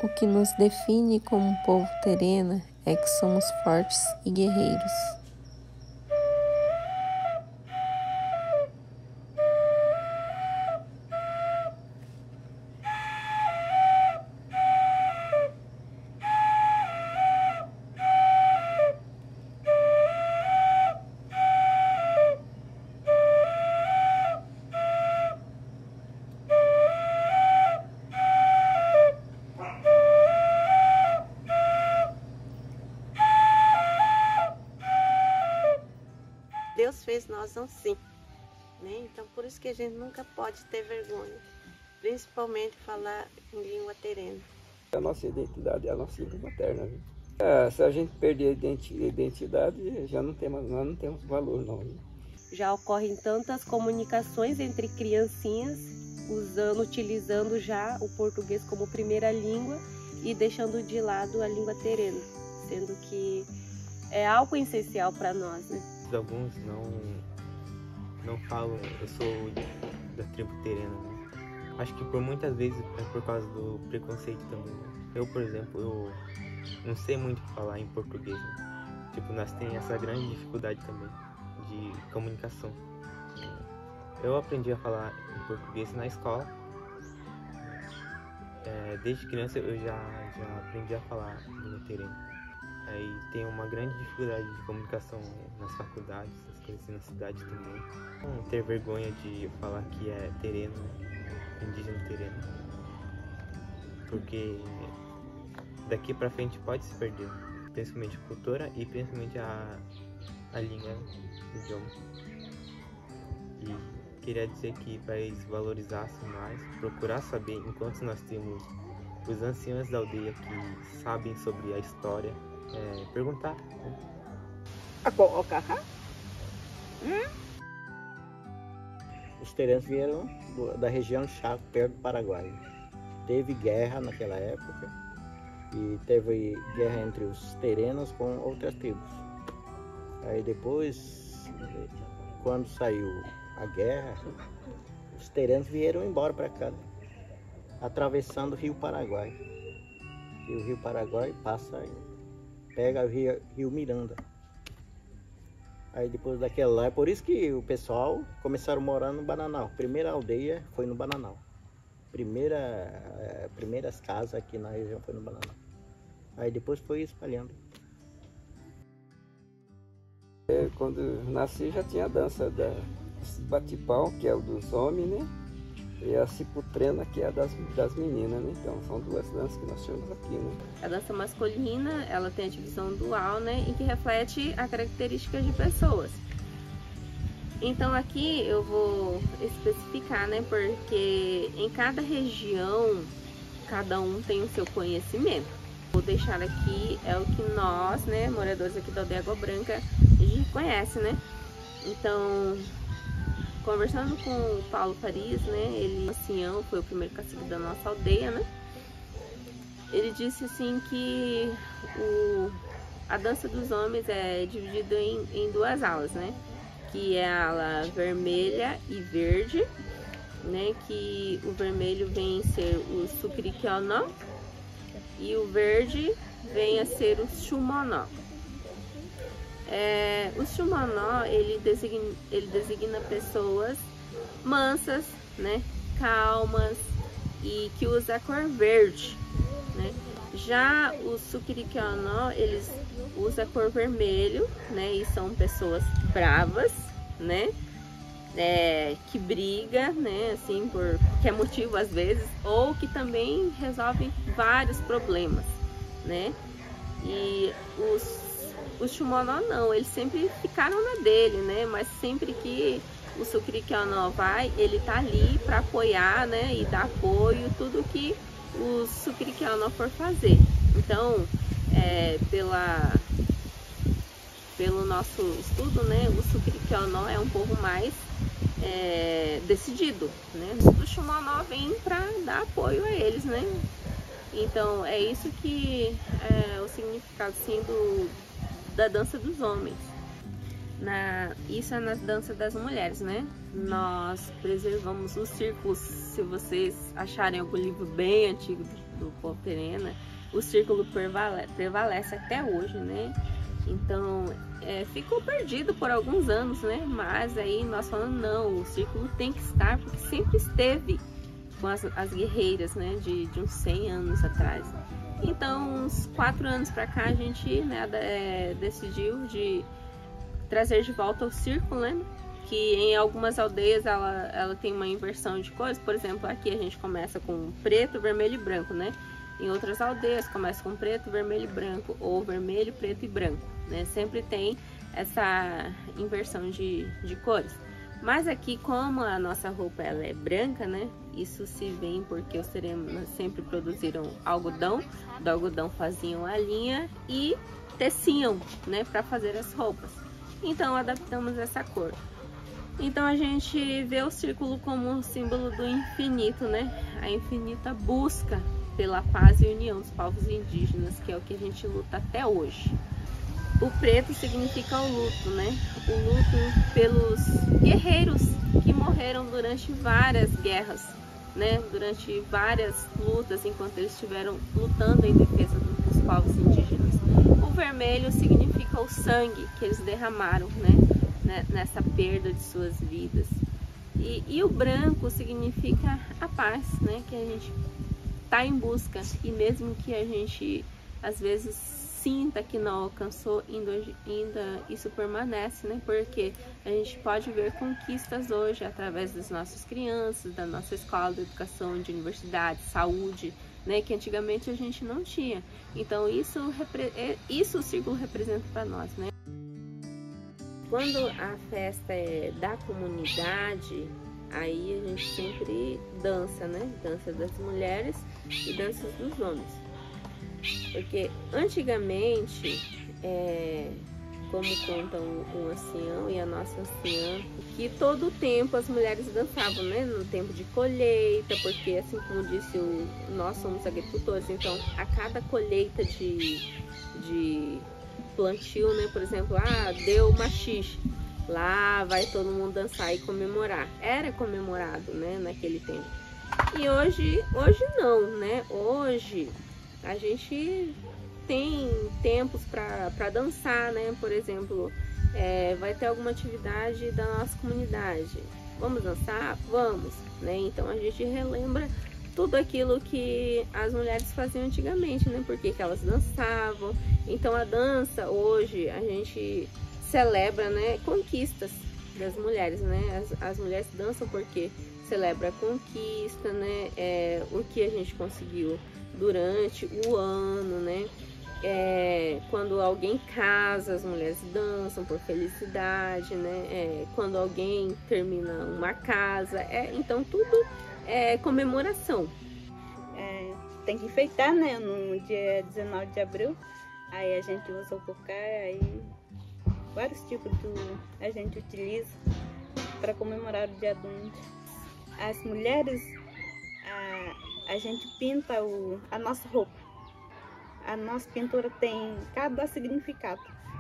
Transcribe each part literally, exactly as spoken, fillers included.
O que nos define como um povo terena é que somos fortes e guerreiros. Deus fez nós assim, né? Então por isso que a gente nunca pode ter vergonha, principalmente falar em língua terena. A nossa identidade é a nossa língua materna. Viu? É, se a gente perder a identidade, já não temos, nós não temos valor não. Viu? Já ocorrem tantas comunicações entre criancinhas, usando, utilizando já o português como primeira língua e deixando de lado a língua terena, sendo que é algo essencial para nós, né? Alguns não, não falam, eu sou da tribo terena, né? Acho que por muitas vezes é por causa do preconceito também, né? Eu, por exemplo, eu não sei muito falar em português, né? Tipo, nós temos essa grande dificuldade também de comunicação. Eu aprendi a falar em português na escola. É, desde criança eu já, já aprendi a falar língua terena. Aí tem uma grande dificuldade de comunicação nas faculdades, essas coisas assim, na cidade também. Não ter vergonha de falar que é tereno, indígena tereno. Porque daqui pra frente pode se perder, principalmente a cultura e principalmente a, a língua, o idioma. E queria dizer que para eles valorizarem mais, procurar saber, enquanto nós temos os anciãos da aldeia que sabem sobre a história, É, perguntar. Hum? Os terenos vieram do, da região Chaco, perto do Paraguai. Teve guerra naquela época e teve guerra entre os terenos com outras tribos. Aí depois, quando saiu a guerra, os terenos vieram embora para cá, atravessando o Rio Paraguai. E o Rio Paraguai passa aí. Pega o rio, rio Miranda. Aí depois daquela lá, é por isso que o pessoal começaram a morar no Bananal. Primeira aldeia foi no Bananal. Primeira, é, primeiras casas aqui na região foi no Bananal. Aí depois foi espalhando. É, quando eu nasci já tinha a dança da bate-pau, que é o dos homens, né? E a ciputrena, que é a das, das meninas, né? Então, são duas danças que nós temos aqui, né? A dança masculina, ela tem a divisão dual, né? E que reflete a característica de pessoas. Então, aqui eu vou especificar, né? Porque em cada região, cada um tem o seu conhecimento. Vou deixar aqui, é o que nós, né? Moradores aqui da aldeia Água Branca, a gente conhece, né? Então, conversando com o Paulo Farias, né, ele, ancião, foi o primeiro cacique da nossa aldeia, né, ele disse assim que o, a dança dos homens é dividida em, em duas alas, né, que é a ala vermelha e verde, né, que o vermelho vem a ser o sucriquionó e o verde vem a ser o xumonó. É, o xumonó, ele designa, ele designa pessoas mansas, né, calmas e que usa a cor verde, né. Já o sucriquionó, eles usam a cor vermelho, né, e são pessoas bravas, né, é, que briga, né, assim, por qualquer motivo às vezes, ou que também resolve vários problemas, né. E os O xumonó não, eles sempre ficaram na dele, né? Mas sempre que o sucriquionó vai, ele tá ali para apoiar, né? E dar apoio, tudo que o sucriquionó for fazer. Então, é, pela, pelo nosso estudo, né? O sucriquionó é um pouco mais é, decidido, né? O xumonó vem para dar apoio a eles, né? Então, é isso que é o significado, assim, do da dança dos homens. Na, isso é na dança das mulheres, né? nós preservamos os círculos. Se vocês acharem algum livro bem antigo do, do povo Terena, o círculo prevalece, prevalece até hoje, né? Então, é, ficou perdido por alguns anos, né? Mas aí nós falamos, não, o círculo tem que estar, porque sempre esteve com as, as guerreiras, né? De, de uns cem anos atrás. Então, uns quatro anos para cá, a gente, né, é, decidiu de trazer de volta o círculo, né? Que em algumas aldeias ela, ela tem uma inversão de cores. Por exemplo, aqui a gente começa com preto, vermelho e branco, né? Em outras aldeias começa com preto, vermelho e branco, ou vermelho, preto e branco, né? Sempre tem essa inversão de, de cores. Mas aqui, como a nossa roupa ela é branca, né? Isso se vem porque os terenas sempre produziram algodão, do algodão faziam a linha e teciam, né? Para fazer as roupas. Então adaptamos essa cor. Então a gente vê o círculo como um símbolo do infinito, né? A infinita busca pela paz e união dos povos indígenas, que é o que a gente luta até hoje. O preto significa o luto, né? O luto pelos guerreiros que morreram durante várias guerras, né? Durante várias lutas, enquanto eles estiveram lutando em defesa dos povos indígenas. O vermelho significa o sangue que eles derramaram, né? Nessa perda de suas vidas. E, e o branco significa a paz, né? Que a gente está em busca, e mesmo que a gente às vezes sinta que não alcançou, ainda, ainda isso permanece, né? Porque a gente pode ver conquistas hoje através das nossas crianças, da nossa escola de educação, de universidade, saúde, né? Que antigamente a gente não tinha. Então isso, isso o círculo representa para nós, né? Quando a festa é da comunidade, aí a gente sempre dança, né? Dança das mulheres e dança dos homens. Porque antigamente, é, como contam um ancião e a nossa anciã, que todo o tempo as mulheres dançavam, né? No tempo de colheita, porque assim como disse, o, nós somos agricultores, então a cada colheita de, de plantio, né? Por exemplo, ah, deu machixe. Lá vai todo mundo dançar e comemorar. Era comemorado, né, naquele tempo. E hoje, hoje não, né? Hoje a gente tem tempos para dançar, né? Por exemplo, é, vai ter alguma atividade da nossa comunidade. Vamos dançar? Vamos, né? Então a gente relembra tudo aquilo que as mulheres faziam antigamente, né? Porque que elas dançavam. Então a dança hoje a gente celebra, né, conquistas das mulheres, né? As, as mulheres dançam porque celebra a conquista, né? É, o que a gente conseguiu durante o ano, né? É, quando alguém casa, as mulheres dançam por felicidade, né? É, quando alguém termina uma casa, é, então tudo é comemoração. É, tem que enfeitar, né? No dia dezenove de abril, aí a gente usa o cocé, aí vários tipos do, a gente utiliza para comemorar o dia do índio. As mulheres, a, a gente pinta o, a nossa roupa. A nossa pintura tem cada significado.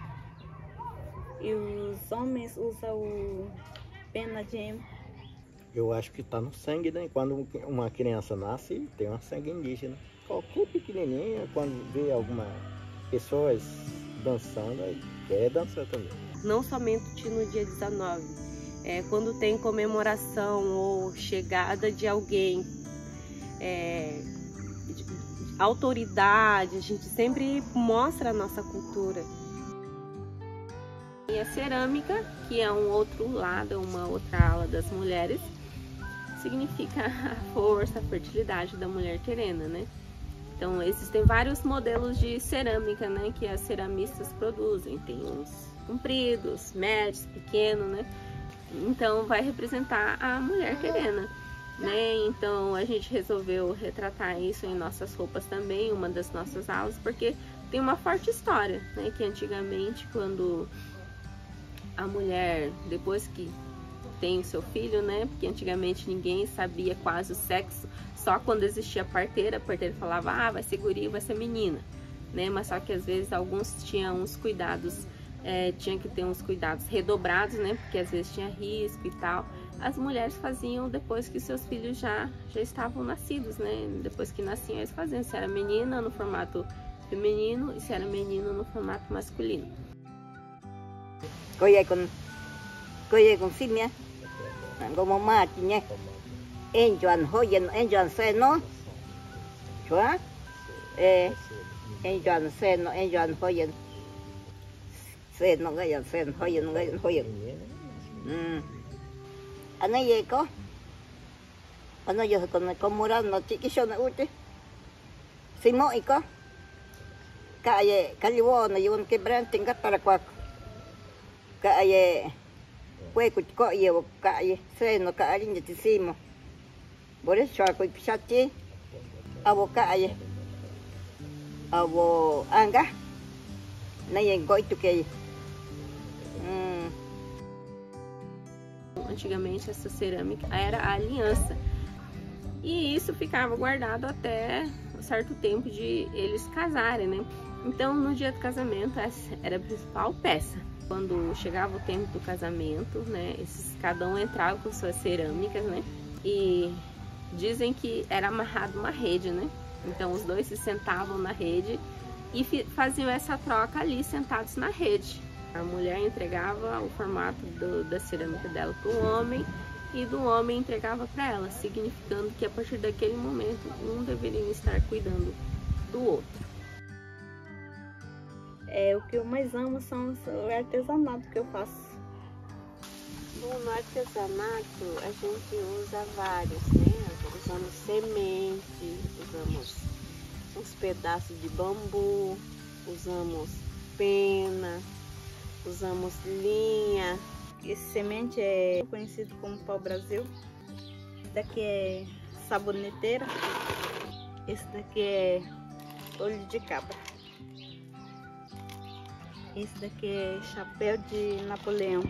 E os homens usam o pena de ema. Eu acho que está no sangue, né? Quando uma criança nasce, tem um sangue indígena. Qualquer pequenininha, quando vê alguma pessoas dançando, quer dançar também. Não somente no dia dezenove, é, quando tem comemoração ou chegada de alguém, é, de, de autoridade, a gente sempre mostra a nossa cultura. E a cerâmica, que é um outro lado, uma outra ala das mulheres, significa a força, a fertilidade da mulher terena, né? Então existem vários modelos de cerâmica, né, que as ceramistas produzem. Tem uns compridos, médios, pequenos, né? Então vai representar a mulher terena, né? Então a gente resolveu retratar isso em nossas roupas também, uma das nossas aulas, porque tem uma forte história, né? Que antigamente, quando a mulher, depois que tem o seu filho, né? Porque antigamente ninguém sabia quase o sexo, só quando existia a parteira, a parteira falava, ah, vai ser guri, vai ser menina, né? Mas só que às vezes alguns tinham uns cuidados, é, tinha que ter uns cuidados redobrados, né? Porque às vezes tinha risco e tal. as mulheres faziam depois que seus filhos já, já estavam nascidos, né? Depois que nasciam, eles faziam. Se era menina, no formato feminino, e se era menino, no formato masculino. Coi con coi con simia. Como mate, né? Em Joan Hoyen, em Joan Seno. Chua? Eh, em Joan Seno, em Joan Hoyen. Seno cái Seno Hoyen, cái Hoyen. Ừ. Anh ấy về có. Anh ấy giờ còn có mua ra nó chỉ cái số này út chứ. Xin mỗi có. Cái cái liu nó dùng cái brand tính cách para qua. Cái quay của có nhiều cái xe nó cái gì như thế xíu. Bữa đó cho cái sát chứ. Avo cái avo anga. Này gọi tụi cái. Antigamente essa cerâmica era a aliança, e isso ficava guardado até um certo tempo de eles casarem, né? Então no dia do casamento essa era a principal peça. Quando chegava o tempo do casamento, né, esses, cada um entrava com suas cerâmicas, né? E dizem que era amarrado uma rede, né? Então os dois se sentavam na rede e faziam essa troca ali sentados na rede. A mulher entregava o formato do, da cerâmica dela para o homem, e do homem entregava para ela, significando que a partir daquele momento um deveria estar cuidando do outro. É, o que eu mais amo são o artesanato que eu faço. Bom, no artesanato a gente usa vários, né? Usamos semente, usamos uns pedaços de bambu, usamos pena, usamos linha. Esse semente é conhecido como pau-brasil. Esse daqui é saboneteira. Esse daqui é olho de cabra. Esse daqui é chapéu de Napoleão.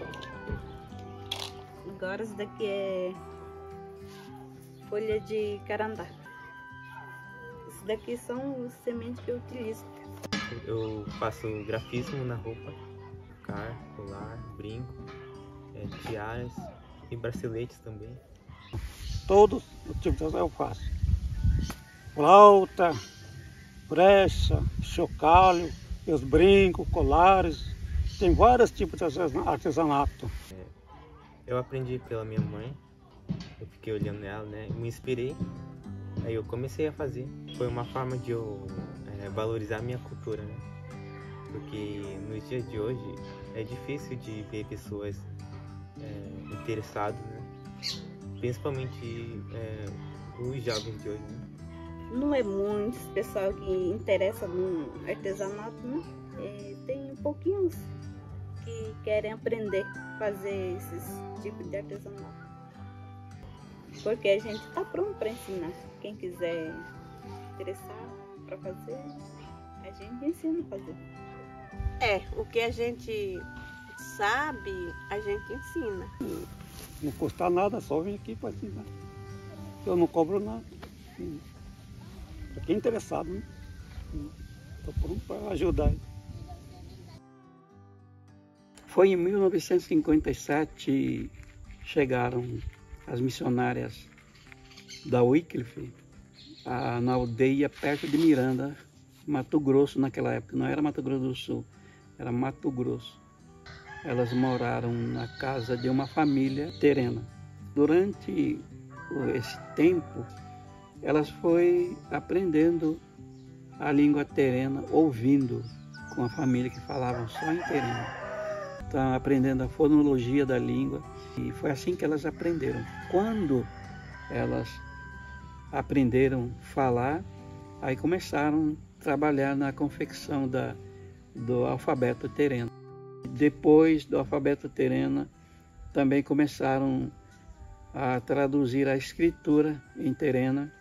Agora esse daqui é folha de carandá. Esse daqui são os sementes que eu utilizo. Eu faço grafismo na roupa. Colar, brinco, é, tiaras e braceletes também. Todos os tipos eu faço. Flauta, brecha, chocalho, os brincos, colares. Tem vários tipos de artesanato. É, eu aprendi pela minha mãe, eu fiquei olhando ela, né? Me inspirei, aí eu comecei a fazer. Foi uma forma de eu é, valorizar a minha cultura, né? Porque nos dias de hoje é difícil de ver pessoas é, interessadas, né? Principalmente é, os jovens de hoje, né? Não é muito pessoal que interessa no artesanato, né? É, tem pouquinhos que querem aprender a fazer esses tipos de artesanato. Porque a gente está pronto para ensinar. Quem quiser interessar para fazer, a gente ensina a fazer. É, o que a gente sabe, a gente ensina. Não custa nada, só vir aqui para ensinar. Eu não cobro nada. Para quem é interessado, né? Estou pronto para ajudar. Foi em mil novecentos e cinquenta e sete chegaram as missionárias da Wycliffe na aldeia perto de Miranda, Mato Grosso naquela época. Não era Mato Grosso do Sul, era Mato Grosso. Elas moraram na casa de uma família terena. Durante esse tempo, elas foi aprendendo a língua terena, ouvindo com a família que falavam só em tereno. Então, aprendendo a fonologia da língua, e foi assim que elas aprenderam. Quando elas aprenderam a falar, aí começaram a trabalhar na confecção da, do alfabeto tereno. Depois do alfabeto tereno, também começaram a traduzir a escritura em terena.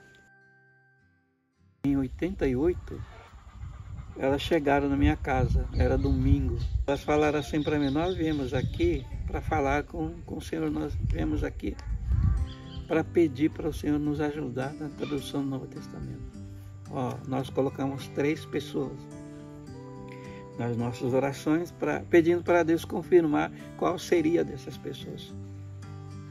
Em oitenta e oito, elas chegaram na minha casa, era domingo. Elas falaram assim para mim: nós viemos aqui para falar com, com o Senhor, nós viemos aqui para pedir para o Senhor nos ajudar na tradução do Novo Testamento. Ó, nós colocamos três pessoas nas nossas orações, pra, pedindo para Deus confirmar qual seria dessas pessoas.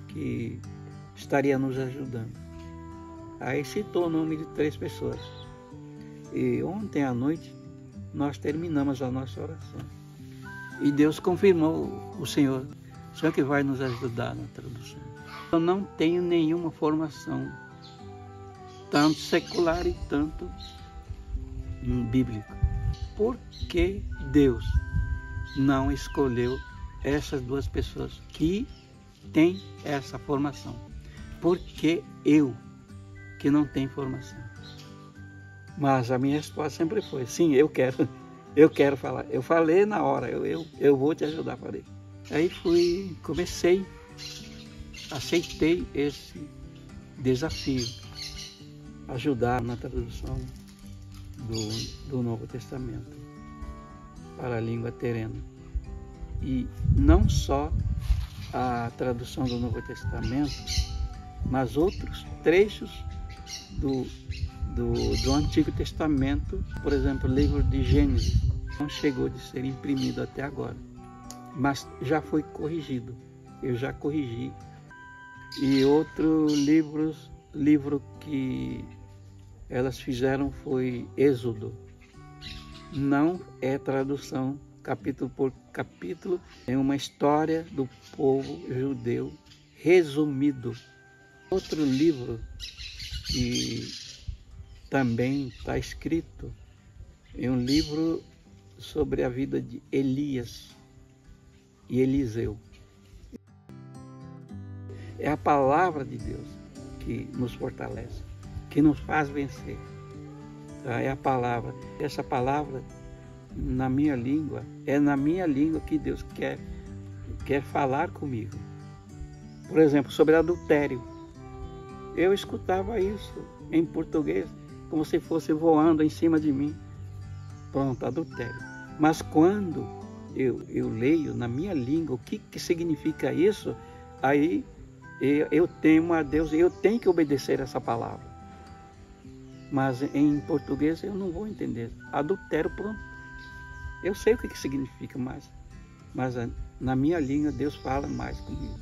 que estaria nos ajudando. Aí citou o nome de três pessoas. E ontem à noite nós terminamos a nossa oração. E Deus confirmou o Senhor, o Senhor que vai nos ajudar na tradução. Eu não tenho nenhuma formação, tanto secular e tanto bíblica. Por que Deus não escolheu essas duas pessoas que têm essa formação? Por que eu, que não tenho formação? Mas a minha resposta sempre foi, sim, eu quero, eu quero falar. Eu falei na hora, eu, eu, eu vou te ajudar, falei. Aí fui, comecei, aceitei esse desafio, ajudar na tradução do, do Novo Testamento para a língua terena. E não só a tradução do Novo Testamento, mas outros trechos do, do, do Antigo Testamento, por exemplo, o livro de Gênesis, não chegou de ser imprimido até agora, mas já foi corrigido, eu já corrigi. E outro livro, livro que elas fizeram foi Êxodo. Não é tradução capítulo por capítulo, é uma história do povo judeu resumido. Outro livro que também está escrito é um livro sobre a vida de Elias e Eliseu. É a palavra de Deus que nos fortalece, que nos faz vencer. Tá? É a palavra. Essa palavra, na minha língua, é na minha língua que Deus quer, quer falar comigo. Por exemplo, sobre adultério. Eu escutava isso em português, como se fosse voando em cima de mim. Pronto, adultério. Mas quando eu, eu leio na minha língua o que, que significa isso, aí eu, eu temo a Deus, eu tenho que obedecer essa palavra. Mas em português eu não vou entender. Adultério, pronto. Eu sei o que, que significa, mas, mas na minha língua Deus fala mais comigo.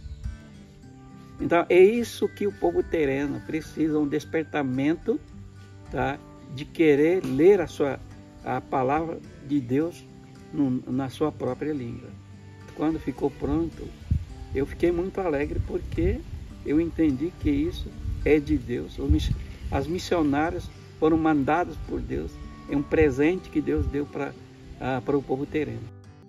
Então é isso que o povo terreno precisa, um despertamento, tá, de querer ler a, sua, a palavra de Deus no, na sua própria língua. Quando ficou pronto, eu fiquei muito alegre porque eu entendi que isso é de Deus. As missionárias foram mandadas por Deus, é um presente que Deus deu para ah, para o povo terreno.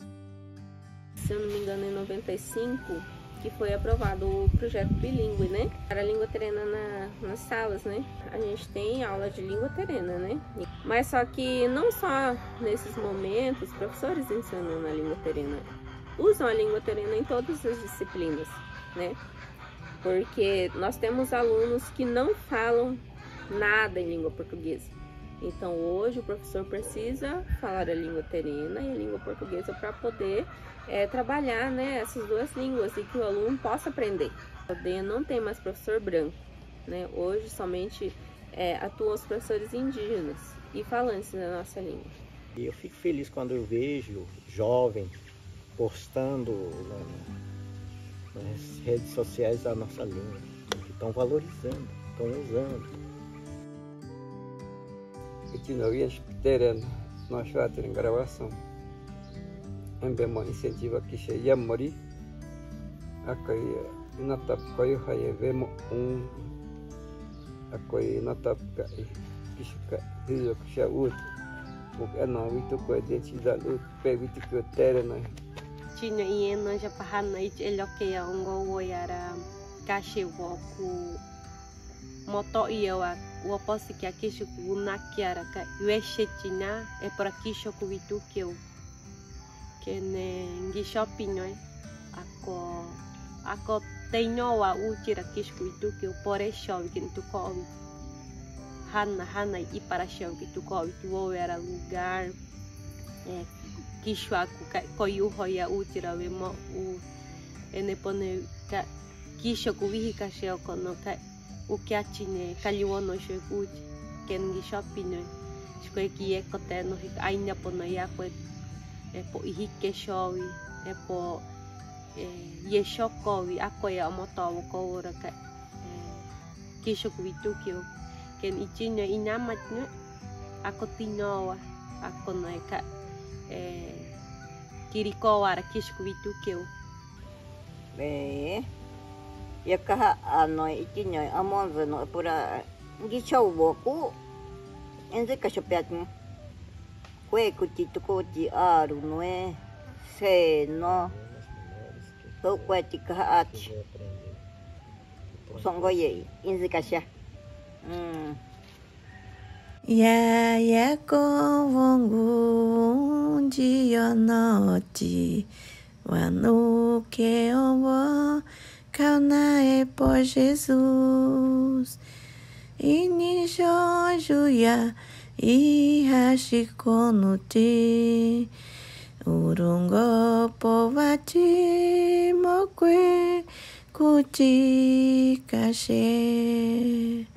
Se eu não me engano, em noventa e cinco, que foi aprovado o projeto bilíngue, né? Para a língua terena na, nas salas, né? A gente tem aula de língua terena, né? Mas só que não só nesses momentos, professores ensinando a língua terena usam a língua terena em todas as disciplinas, né? Porque nós temos alunos que não falam nada em língua portuguesa. Então hoje o professor precisa falar a língua terena e a língua portuguesa para poder é, trabalhar, né, essas duas línguas e que o aluno possa aprender. A aldeia não tem mais professor branco, né? Hoje somente é, atuam os professores indígenas e falantes da nossa língua. E eu fico feliz quando eu vejo jovens postando na, nas redes sociais da nossa língua, que estão valorizando, estão usando. Aqui na Linha Terena, nós já temos gravação. Embemo incentiva que se yamori, akai natap koyo hayevemo um, akai natap kai kisuka hizo kusha ut, porque não visto com a identidade ut pegiti que terena. Tinha iena já parana it elokeia ongo woyara kashewoku moto iawa o posse que aqui o nakiara ka uechetina é por aqui choco vitu que eu que ne shopping não é ako ako tenho a utira que escuto que eu por show que tu come hanna hanna e para show que tu come tu era lugar é que chuaco coiu roia utira vemo o ene pone que choco vi que show quando o que atine caliu no chegou que ninguém shopping escolhe que é coté no ainda por não ia é por ir que chove é por yeshokowi akoya omotowo kowora ka kishokuitu kyo ken ichinyo inamatne akotinowa akonoeka kirikowara kishokuitu kyo be yakaha ano ichinyo amonzo no pura ngichau boku enze kashopiatne kwe kutitu koti aru noe se no to kweti ka ati songo ye enze kasha mm ya ya ko vongu ji yo no ji wa no que o canae por Jesus ini jojuya i hashiko no te urungo povati mokwe kuti kashe